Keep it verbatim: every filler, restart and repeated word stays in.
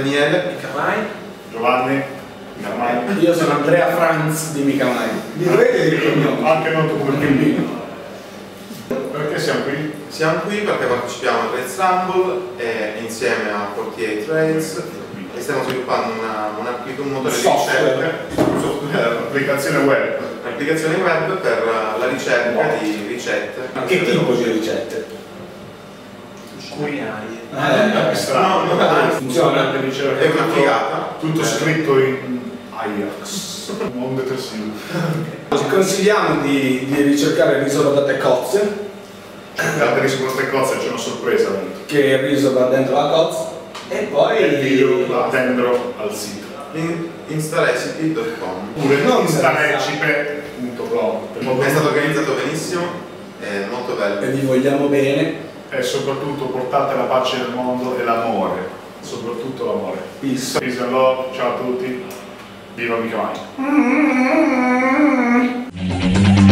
Daniele, Mica Mai. Giovanni, Mica Mai. Io sono Andrea Franz di Mica Mai. Mi dovete dire il cognome? Anche noto come Pimpino. Perché siamo qui? Siamo qui perché partecipiamo al Rails Rumble e insieme a quarantotto Trails e stiamo sviluppando una, una, un motore di ricerca, un'applicazione web. Un'applicazione web per la ricerca wow. di ricette. Ma che tipo di ricette? Culinarie. Eh, no, no, no, funziona per ricerca. È una figata. Tutto eh. scritto in Ajax, non detersivo. Ci consigliamo di, di ricercare il riso da date cozze. Cercate riso con queste cozze, c'è una sorpresa dentro. Che il riso va dentro la cozza e poi il video va dentro al sito. In, instarecipe punto com oppure instarecipe punto com. È stato organizzato benissimo, è molto bello. E vi vogliamo bene. E soprattutto portate la pace nel mondo e l'amore. Soprattutto l'amore. Peace. Peace and love, ciao a tutti. Viva Mica Mai.